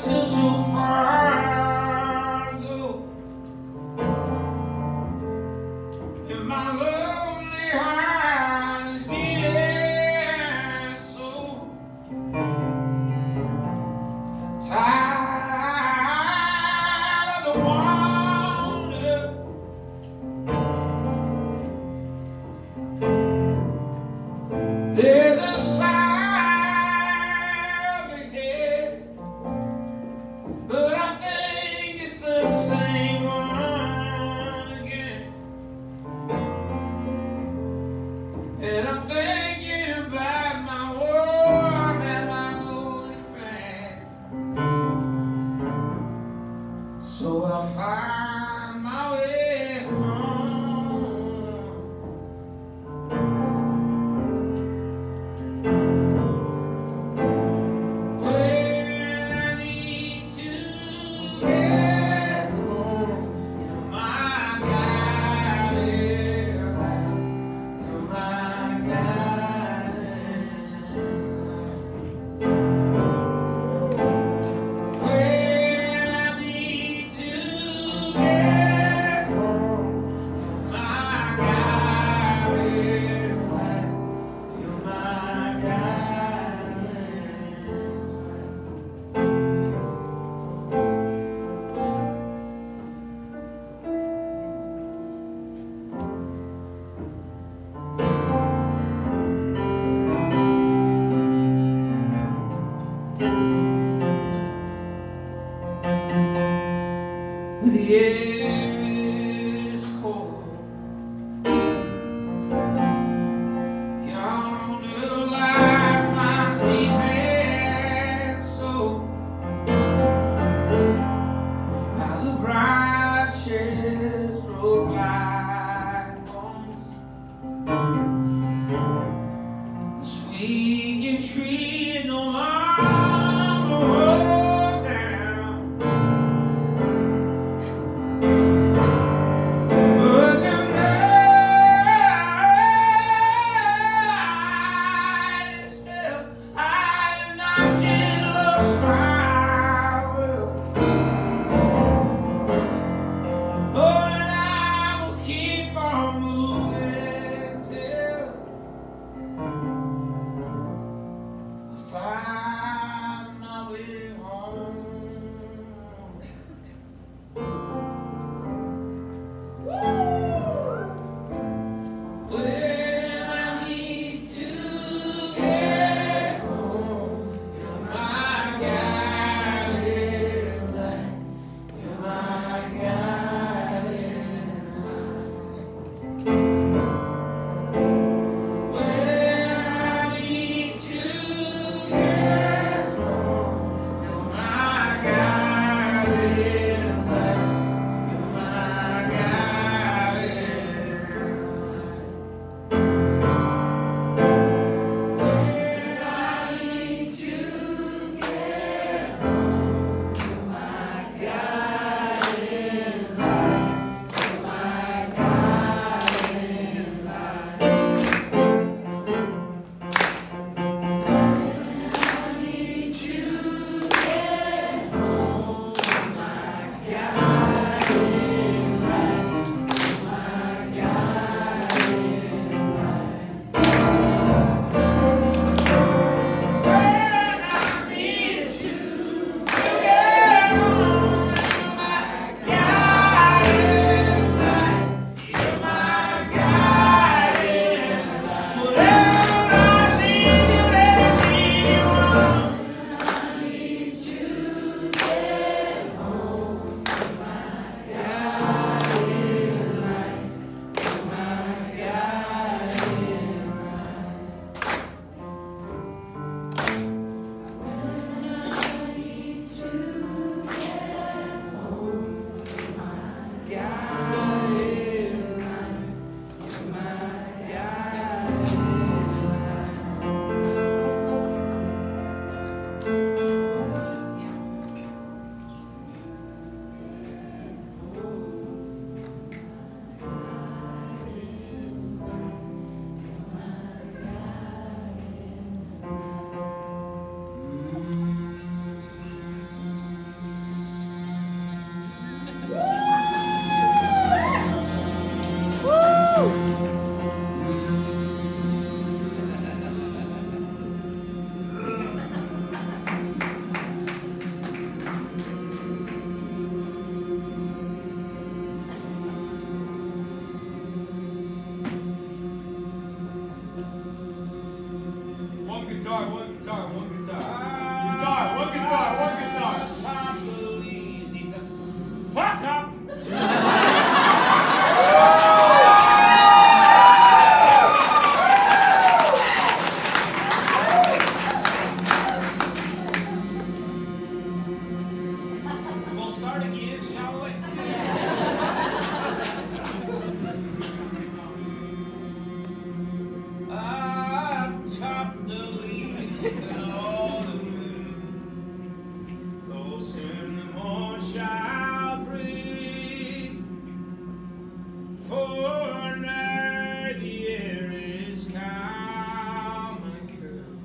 still so far to go. And my lonely heart is beating so tired of the wonder. There's a sign ahead, but I think it's the same one again. And I'm thinking about my warm and my lonely friend. So I'll find my way home when I need to get home. You're my guiding light. You're my guiding light. When I need to get home, you're my guiding light. You're my guiding light. The air is cold. Yonder lies my sleeping soul. How the bright shades broke like bones. The swinging tree no longer rolls down. shall breathe, for now the air is calm and cool,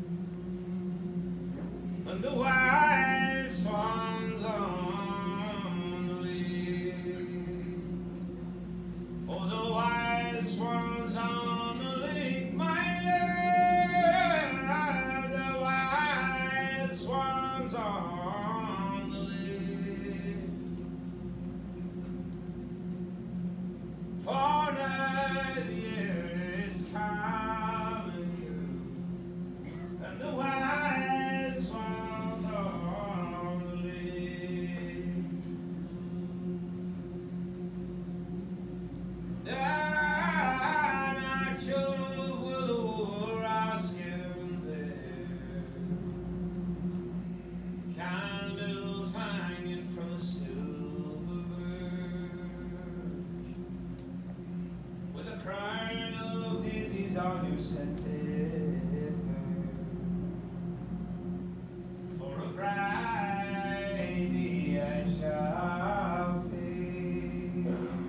and the white swans on the lake. Oh, the white swans on the lake, my love, the white swans on the lake. For now the air is calm and cool, and the white swans on the lake. Down our Jove will o'er our skin there, candles hanging from the silver birch, with a crown of daisies on your scented hair, for a bride I shall take.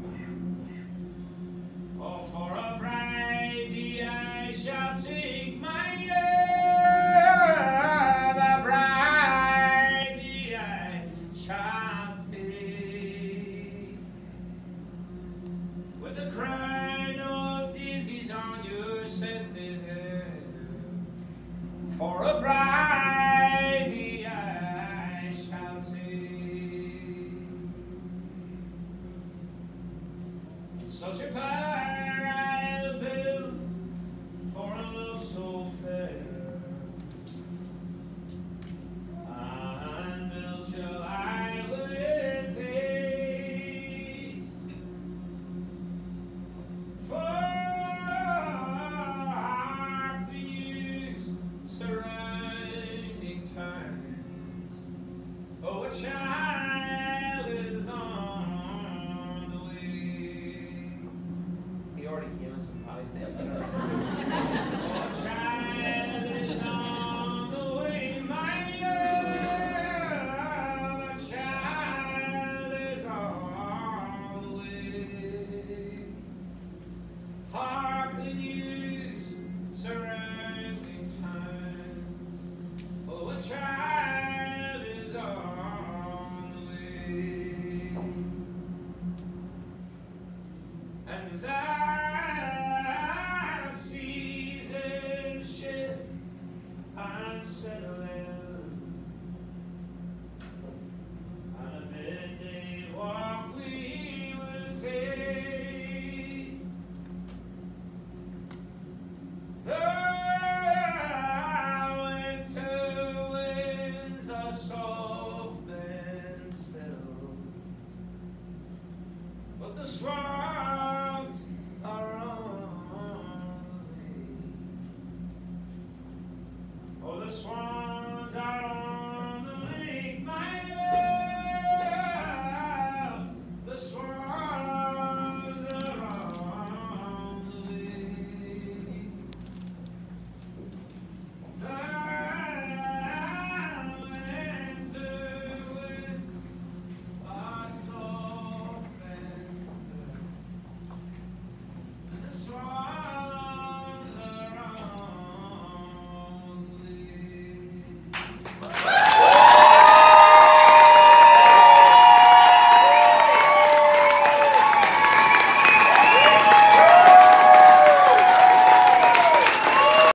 Oh, for a bride I shall take, my love, a bride I shall take, with a crown of daisies on your scented hair, for a bride I shall take. Such a pyre I'll build for a love so fair, and build shall I with haste, for hark the news surrounding times. Oh, a child